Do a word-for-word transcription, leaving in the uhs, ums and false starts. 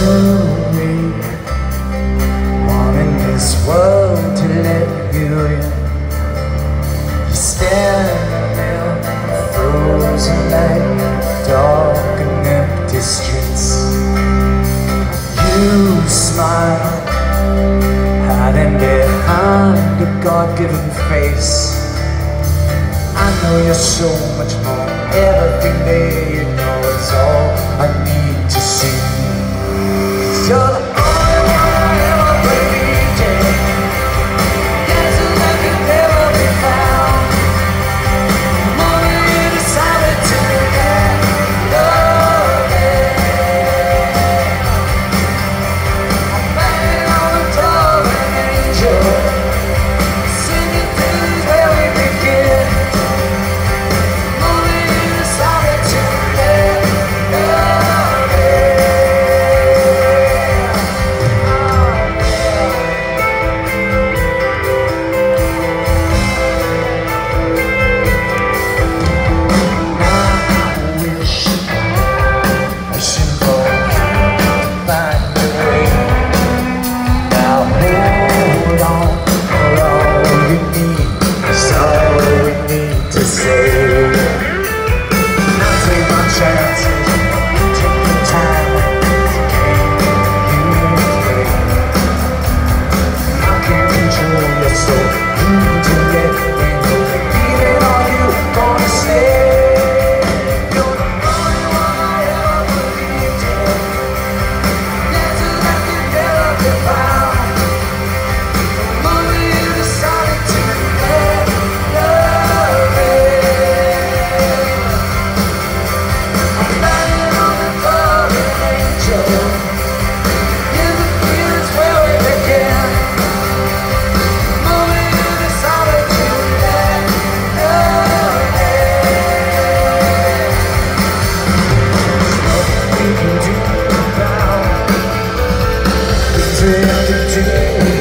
me, wanting this world to let you in. You're standing in the frozen light, dark and empty streets. You smile, hiding behind a God-given face. I know you're so much more, everything that you know is all I need to see. 'Cause you're the only one I ever believed in. Dancing like you'll never be found. The moment you decided to let love in, I'm banging on the door of an angel, singing things where we begin. We have to do